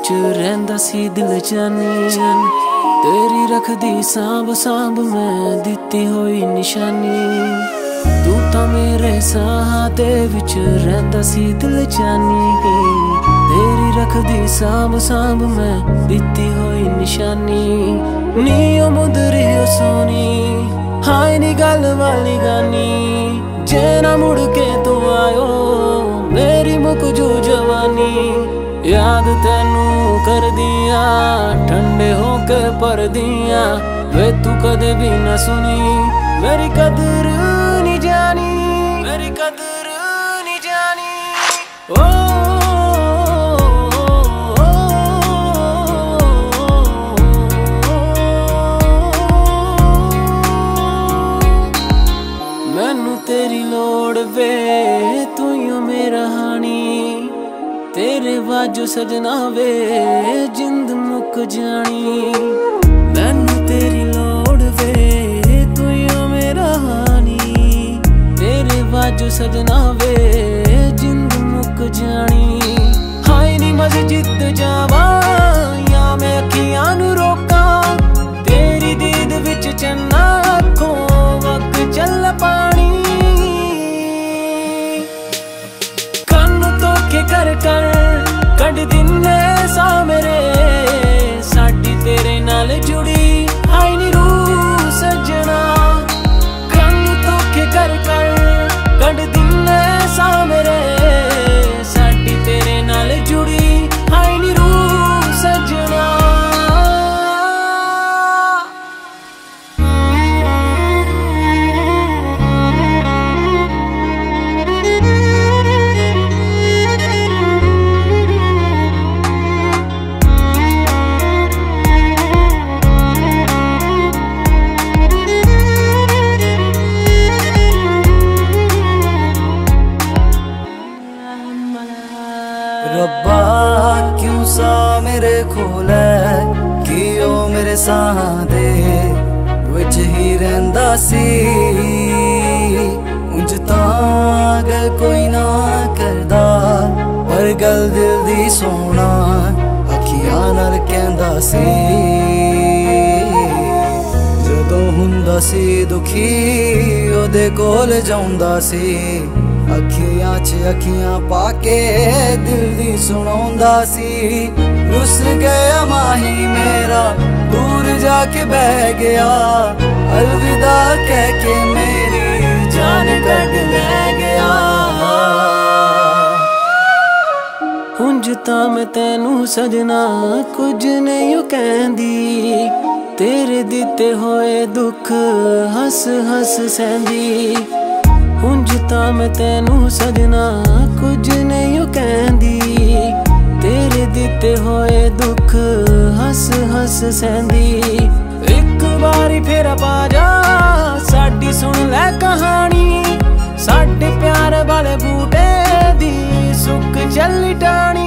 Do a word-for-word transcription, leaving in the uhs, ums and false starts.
विच रहिंदा सी दिल जानी। तेरी रखदी सांभ सांभ मैं दिती होई निशानी। तू तां मेरे साह दे विच रहिंदा सी दिल जानी। तेरी रखदी सांभ सांभ मैं दिती होई निशानी। नी ओ मुदरी ओ सोनी हाय नी गल वाली गानी। जे ना मुड़ के तू आयो मेरी मुक जू जवानी। याद तेनू कर दिया ठंडे होके पर दिया। वे तू कदे भी न सुनी मेरी कदर नहीं जानी। मेरी कदर नहीं जानी। ओ मैनू तेरी लोड़ वे तू यो मेरा हानी। तेरे बाजू सजना वे जिंद मुक जानी। मैनू तेरी लोड़ वे तू यो मेरा हानी। तेरे बाजू सजना वे जिंद मुक जानी। हाय नी मस्जिद जावा या मैं अखियां नू रोका। तेरी दीद विच चन्ना अखों वक चल पानी। कन धोखे कर कर कड़ दिने सा मेरे साडी तेरे नाल जुड़ी। हाय नी रूह सजना कन धोखे कर कर कड़ दिने सा मेरे साडी तेरे नाल जुड़ी। हाय नी रूह सजना। रब्बा क्यों सा मेरे कोल कि ओ मेरे साह दे विच ही रहिंदा सी। उंज तां गल कोई ना करदा पर गल दिल दी सोना अखियां नाल कहंदा सी। जदों हुंदा सी दुखी ओदे कोल जाउंदा सी। अखियां च अखियां पाके दिल दी सुनाउंदा सी। रुस गया माही मेरा दूर जाके बह गया। अलविदा कह के मेरी जान कट ले गया। उंज तां मैं तैनू सजना कुछ नहीं कहंदी। तेरे दिते होए दुख हस हस सहंदी। उंज तां मैं तैनू सजना कुछ नहीं कहंदी। तेरे दिते होए दुख हस हस सहंदी। एक बारी फेर पा जा साडी सुन लै कहानी। साडे प्यार वाले बूटे दी सुख चली टाणी।